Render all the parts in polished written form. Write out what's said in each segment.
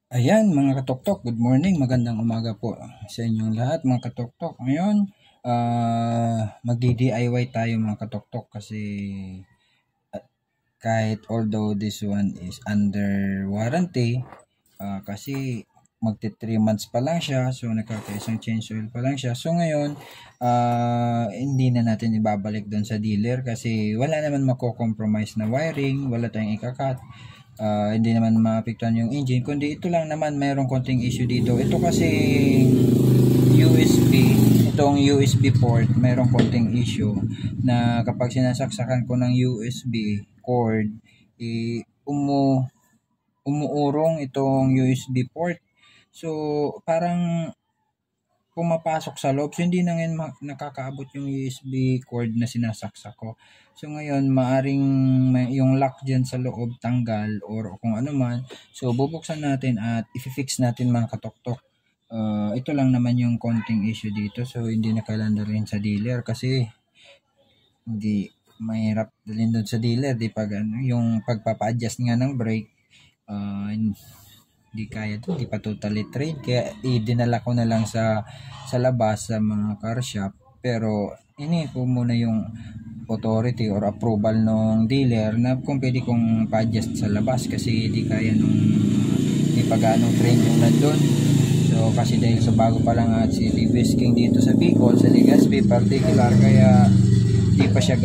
Ayan mga katoktok, good morning, magandang umaga po sa inyong lahat mga katoktok. Ngayon, magdi-DIY tayo mga katoktok kasi kahit although this one is under warranty, kasi magti 3 months pa lang siya, so nagkakaisang change oil pa lang siya. So ngayon, hindi na natin ibabalik doon sa dealer kasi wala naman mako-compromise na wiring, wala tayong ikakat. Hindi naman maapektuhan yung engine, kundi ito lang naman mayroong konting issue dito. Ito kasi USB, itong USB port, mayroong konting issue na kapag sinasaksakan ko ng USB cord, umuurong itong USB port. So, parang pumapasok sa loob. So, hindi na ngayon nakakaabot yung USB cord na sinasaksak ko. So, ngayon, maaring yung lock dyan sa loob tanggal or kung ano man. So, bubuksan natin at i-fix natin mga katoktok. Ito lang naman yung konting issue dito. So, hindi na kailangan rin sa dealer kasi hindi mahirap dalhin doon sa dealer. Di pag ano, yung pagpapa-adjust nga ng brake, hindi kaya to, hindi pa totally trained, kaya idinala ko na lang sa labas sa mga car shop, pero ini ko muna yung authority or approval ng dealer na kung pwede kong pa-adjust sa labas kasi hindi kaya nung hindi pa gaano trained yung nandun. So kasi dahil sa bago pa lang at si TVS King dito sa Bicol, sa Legazpi particular, kaya hindi pa siya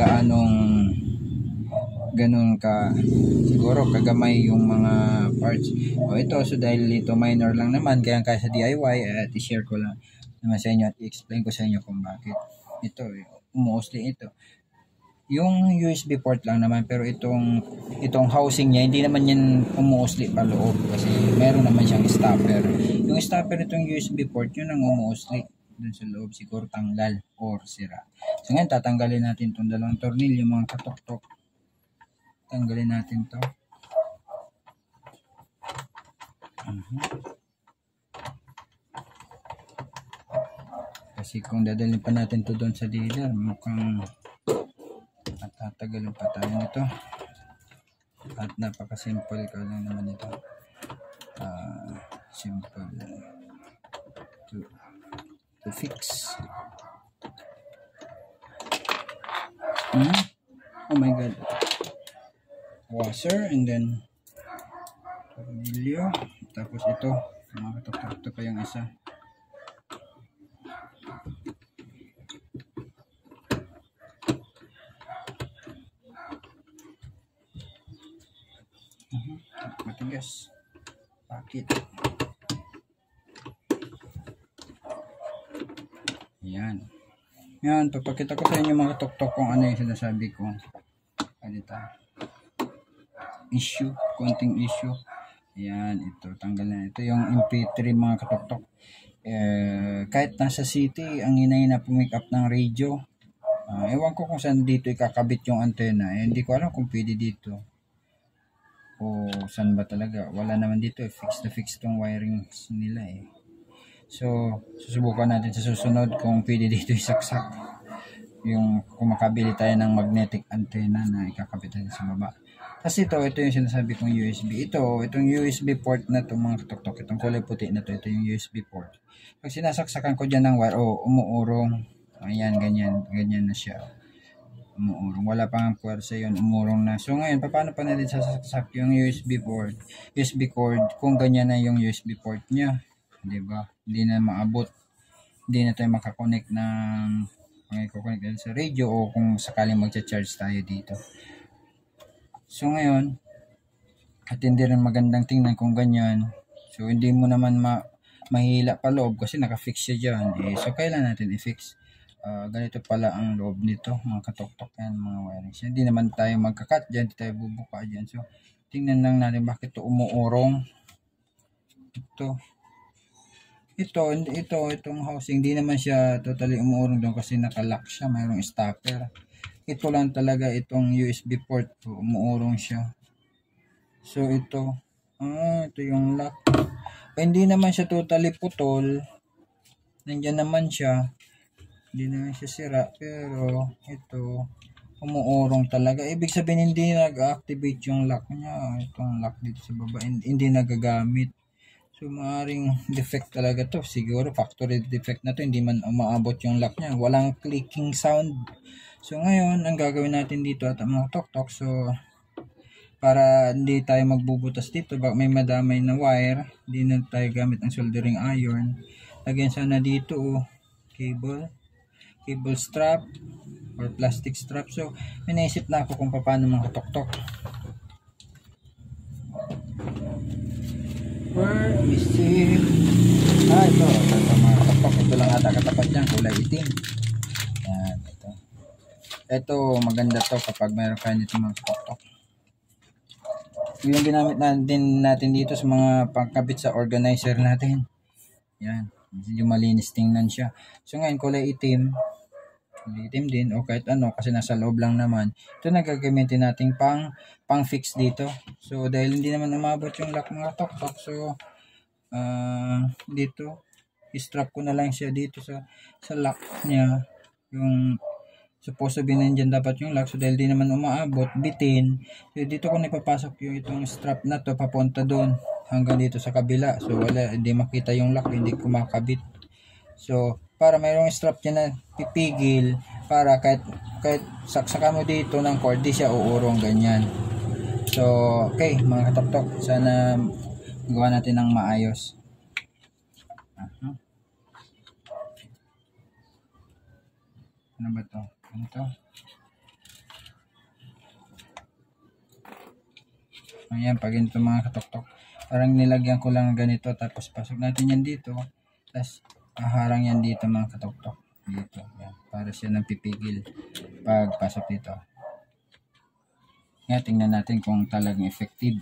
ganun ka siguro kagamay yung mga parts. Ito, so dahil ito minor lang naman kaya kaya sa DIY at i-share ko lang naman sa inyo at i-explain ko sa inyo kung bakit ito umuusli ito. Yung USB port lang naman, pero itong housing niya hindi naman yan umuusli pa loob kasi meron naman siyang stopper. Yung stopper itong USB port yun ang umuusli dun sa loob, siguro tanggal or sira. So ngayon tatanggalin natin itong dalawang tornilyo mga katoktok. Tanggalin natin to. Kasi kung dadalhin pa natin to doon sa dealer, mukhang tatagalan pa tayo nito. At napaka-simple ko lang naman ito. Simple to fix. Oh my god. Washer and then tornilyo, tapos ito mga katoktok, ito pa yung isa. Matigas, bakit? Yan, papakita ko sa inyo mga katoktok kung ano yung sinasabi ko. Dito issue, konting issue. Ayan, ito, tanggal na. Ito yung MP3 mga katoktok. Kahit nasa city, ang hinay na pumick up ng radio. Ewan ko kung saan dito ikakabit yung antena. Hindi ko alam kung pwede dito. O saan ba talaga. Wala naman dito. Fix na fix tong wiring nila eh. So, susubukan natin sa susunod kung pwede dito isaksak. Yung kung makabili tayo ng magnetic antenna na ikakabit natin sa baba. Kasi ito yung sinasabi kong USB. Itong USB port na ito mga katoktok, itong kulay puti na ito yung USB port. Pag sinasaksakan ko dyan ng wire, umuurong. Ayan, ganyan na siya. Umuurong. Wala pang puwersa yun, umurong na. So ngayon, paano pa natin sasaksak yung USB port? USB cord, kung ganyan na yung USB port niya. Diba? Hindi na maabot. Hindi na tayo makakonect ng sa radio o kung sakaling magcha-charge tayo dito. So ngayon, at hindi rin magandang tingnan kung ganyan. So hindi mo naman mahila pa loob kasi naka-fix siya dyan. So kailan natin i-fix? Ganito pala ang loob nito, mga katoktok yan, mga wiring. So, hindi naman tayo magka-cut dyan, hindi tayo bubuka dyan. So tingnan lang natin bakit ito umuurong. Itong housing, hindi naman siya totally umuurong doon kasi naka-lock siya, mayroong stopper. Ito lang talaga itong USB port, umuurong siya. So ito yung lock. Hindi naman siya totally putol. Nandiyan naman siya. Hindi naman siya sira, pero ito umuurong talaga. Ibig sabihin hindi nag-activate yung lock niya. Itong lock dito sa baba, hindi nagagamit. So, maaaring defect talaga to. Siguro, factory defect na to. Hindi man umaabot yung lock niya. Walang clicking sound. So, ngayon, ang gagawin natin dito at mga tok-tok. So, para hindi tayo magbubutas dito, baka may madamay na wire, hindi na tayo gamit ang soldering iron. Lagyan sana dito, cable strap, or plastic strap. So, may naisip na ako kung paano mga tok-tok. Where is it? Ito mga katok. Ito lang ata katapat niyan, kulay itim. Yan, ito. Ito, maganda to kapag mayroon kayo nito mga katok. Yung ginamit natin dito sa mga pangkabit sa organizer natin. Yan, medyo malinis tingnan siya. So ngayon, kulay itim din o kahit ano kasi nasa loob lang naman. Ito na gagamitin natin pang fix dito. So dahil hindi naman umabot yung lock mga tok-tok, so dito i-strap ko na lang siya dito sa lock niya. Yung supposed to be nandiyan dapat yung lock, so dahil di naman umaabot, bitin. So dito ko napapasok yung itong strap na to papunta doon hanggang dito sa kabila. So wala, hindi makita yung lock, hindi kumakabit. So para mayroong strap dyan na pipigil para kahit saksaka mo dito ng cord, di siya uurong ganyan. So okay mga katok-tok, sana gawa natin ng maayos. Ano ba to? Ano to? Ayan, pag ito mga katok-tok, parang nilagyan ko lang ganito, tapos pasok natin yan dito, tapos harang yan dito mga katok-tok, dito, yan, para siya nang pipigil pag pasok dito. Yan, tingnan natin kung talagang effective.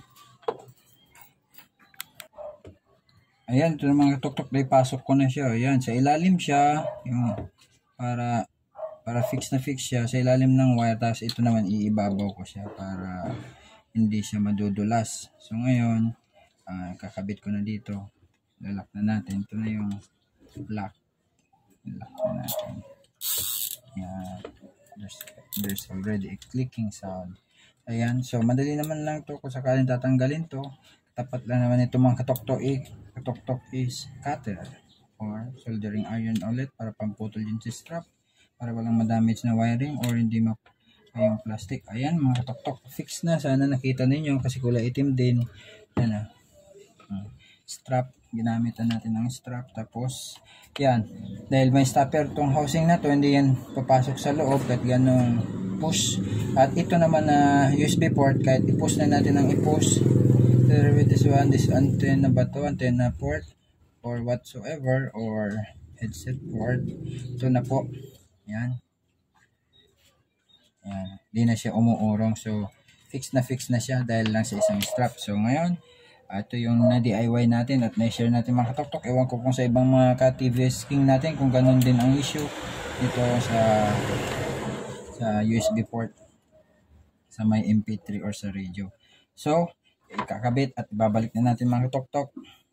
Ayan, ito mga katok-tok, pasok ko na siya. Ayan, sa ilalim siya, yung, para fix na fix siya sa ilalim ng wire, tapos ito naman iibabaw ko siya para hindi siya madudulas. So ngayon, kakabit ko na dito, lalak na natin. Ito na yung lock na natin. Yan, there's already a clicking sound. Ayan, so madali naman lang to kung sakaling tatanggalin to. Tapat lang naman ito mga katok-tok is cutter or soldering iron ulit para pamputol yung strap, para walang madamage na wiring or hindi yung plastic. Ayan mga katok-tok, fix na. Sana nakita ninyo kasi kulay itim din. Yan na. Strap, ginamitan natin ng strap. Tapos yan, dahil may stopper tong housing na to, hindi yan papasok sa loob kahit ganong push. At ito naman na USB port, kahit i-push na natin ang i-push, with this one, this antenna ba to, antenna port or whatsoever, or headset port, ito na po. Yan. Yan, di na siya umuurong. So fix na siya dahil lang sa isang strap. So ngayon, ito yung na-DIY natin at na-share natin mga katok-tok. Ewan ko kung sa ibang mga ka-TVS King natin kung ganun din ang issue dito sa USB port sa may MP3 or sa radio. So ikakabit at babalik na natin mga katok-tok.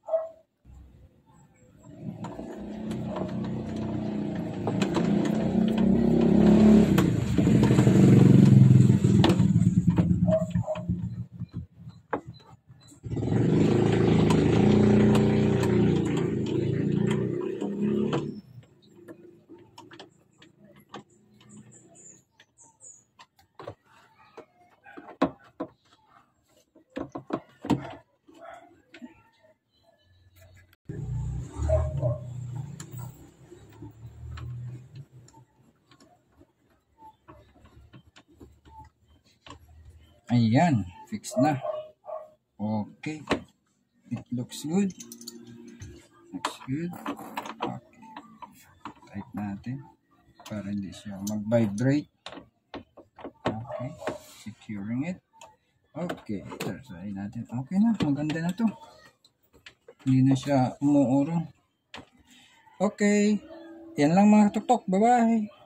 Ayan, fix na. Okay. It looks good. Looks good. Okay. Tight natin para hindi siya mag-vibrate. Okay. Securing it. Okay. Try natin. Okay na. Maganda na to. Hindi na siya umuurong. Okay. Yan lang mga tok-tok. Bye-bye.